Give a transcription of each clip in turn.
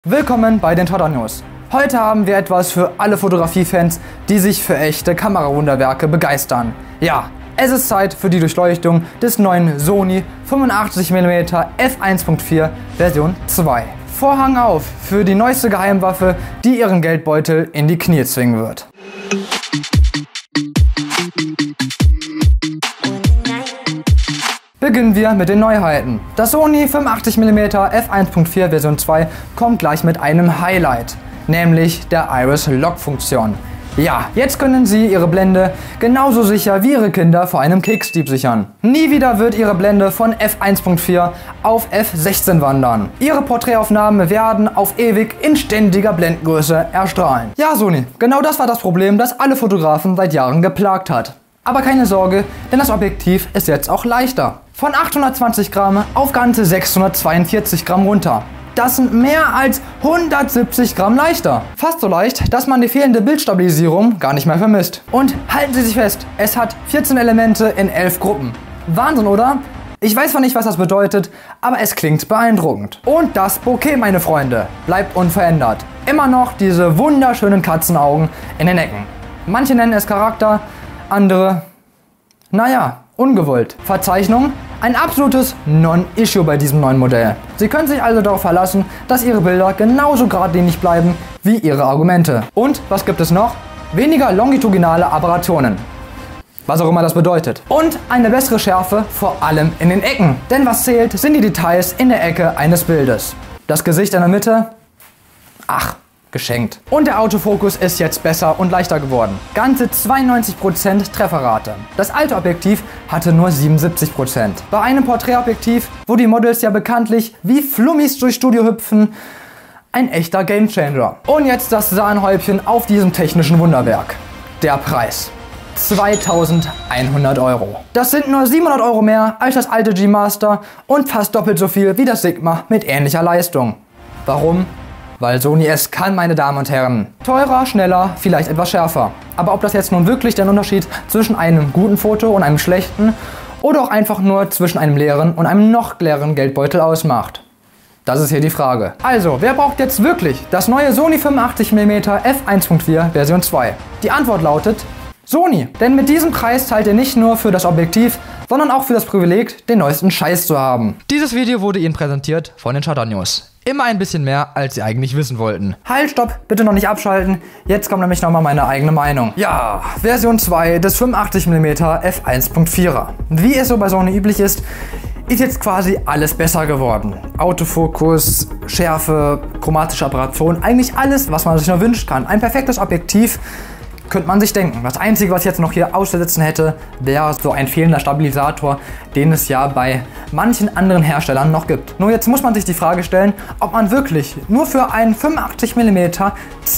Willkommen bei den Todder News. Heute haben wir etwas für alle Fotografiefans, die sich für echte Kamerawunderwerke begeistern. Ja, es ist Zeit für die Durchleuchtung des neuen Sony 85mm f1.4 Version 2. Vorhang auf für die neueste Geheimwaffe, die ihren Geldbeutel in die Knie zwingen wird. Beginnen wir mit den Neuheiten. Das Sony 85mm f1.4 Version 2 kommt gleich mit einem Highlight, nämlich der Iris Lock Funktion. Ja, jetzt können Sie Ihre Blende genauso sicher wie Ihre Kinder vor einem Kickdieb sichern. Nie wieder wird Ihre Blende von f1.4 auf f16 wandern. Ihre Porträtaufnahmen werden auf ewig in ständiger Blendengröße erstrahlen. Ja, Sony, genau das war das Problem, das alle Fotografen seit Jahren geplagt hat. Aber keine Sorge, denn das Objektiv ist jetzt auch leichter. Von 820 Gramm auf ganze 642 Gramm runter. Das sind mehr als 170 Gramm leichter. Fast so leicht, dass man die fehlende Bildstabilisierung gar nicht mehr vermisst. Und halten Sie sich fest, es hat 14 Elemente in 11 Gruppen. Wahnsinn, oder? Ich weiß zwar nicht, was das bedeutet, aber es klingt beeindruckend. Und das Bokeh, meine Freunde, bleibt unverändert. Immer noch diese wunderschönen Katzenaugen in den Ecken. Manche nennen es Charakter, andere, naja, ungewollt. Verzeichnung: ein absolutes Non-Issue bei diesem neuen Modell. Sie können sich also darauf verlassen, dass Ihre Bilder genauso geradlinig bleiben wie Ihre Argumente. Und was gibt es noch? Weniger longitudinale Aberrationen. Was auch immer das bedeutet. Und eine bessere Schärfe, vor allem in den Ecken. Denn was zählt, sind die Details in der Ecke eines Bildes. Das Gesicht in der Mitte? Ach, geschenkt. Und der Autofokus ist jetzt besser und leichter geworden. Ganze 92% Trefferrate. Das alte Objektiv hatte nur 77%. Bei einem Porträtobjektiv, wo die Models ja bekanntlich wie Flummis durchs Studio hüpfen, ein echter Gamechanger. Und jetzt das Sahnehäubchen auf diesem technischen Wunderwerk. Der Preis: 2100 Euro. Das sind nur 700 Euro mehr als das alte G-Master und fast doppelt so viel wie das Sigma mit ähnlicher Leistung. Warum? Weil Sony es kann, meine Damen und Herren. Teurer, schneller, vielleicht etwas schärfer. Aber ob das jetzt nun wirklich den Unterschied zwischen einem guten Foto und einem schlechten oder auch einfach nur zwischen einem leeren und einem noch leeren Geldbeutel ausmacht, das ist hier die Frage. Also, wer braucht jetzt wirklich das neue Sony 85mm f1.4 Version 2? Die Antwort lautet Sony. Denn mit diesem Preis zahlt ihr nicht nur für das Objektiv, sondern auch für das Privileg, den neuesten Scheiß zu haben. Dieses Video wurde Ihnen präsentiert von den Todder News. Immer ein bisschen mehr, als Sie eigentlich wissen wollten. Halt, stopp, bitte noch nicht abschalten. Jetzt kommt nämlich nochmal meine eigene Meinung. Ja, Version 2 des 85mm f1.4er. Wie es so bei Sony üblich ist jetzt quasi alles besser geworden. Autofokus, Schärfe, chromatische Aberration, eigentlich alles, was man sich nur wünschen kann. Ein perfektes Objektiv, könnte man sich denken. Das Einzige, was ich jetzt noch hier auszusetzen hätte, wäre so ein fehlender Stabilisator, den es ja bei manchen anderen Herstellern noch gibt. Nur jetzt muss man sich die Frage stellen, ob man wirklich nur für einen 85mm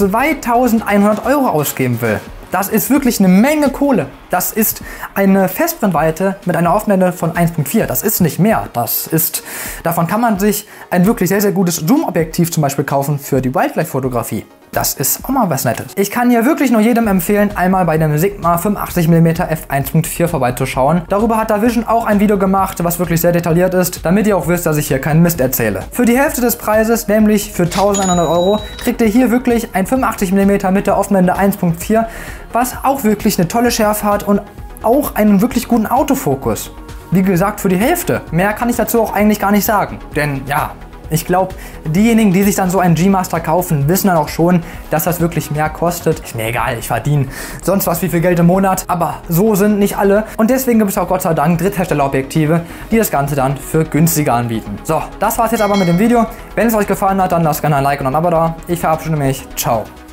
2100 Euro ausgeben will. Das ist wirklich eine Menge Kohle. Das ist eine Festbrennweite mit einer Offenblende von 1.4. Das ist nicht mehr. Davon kann man sich ein wirklich sehr, sehr gutes Zoom-Objektiv zum Beispiel kaufen für die Wildlife-Fotografie. Das ist auch mal was Nettes. Ich kann hier wirklich nur jedem empfehlen, einmal bei dem Sigma 85mm f1.4 vorbeizuschauen. Darüber hat Davision auch ein Video gemacht, was wirklich sehr detailliert ist, damit ihr auch wisst, dass ich hier keinen Mist erzähle. Für die Hälfte des Preises, nämlich für 1100 Euro, kriegt ihr hier wirklich ein 85mm mit der Offenblende 1.4, was auch wirklich eine tolle Schärfe hat und auch einen wirklich guten Autofokus. Wie gesagt, für die Hälfte. Mehr kann ich dazu auch eigentlich gar nicht sagen. Denn ja, ich glaube, diejenigen, die sich dann so einen G-Master kaufen, wissen dann auch schon, dass das wirklich mehr kostet. Ist mir egal, ich verdiene sonst was wie viel Geld im Monat, aber so sind nicht alle. Und deswegen gibt es auch Gott sei Dank Drittherstellerobjektive, die das Ganze dann für günstiger anbieten. So, das war's jetzt aber mit dem Video. Wenn es euch gefallen hat, dann lasst gerne ein Like und ein Abo da. Ich verabschiede mich. Ciao.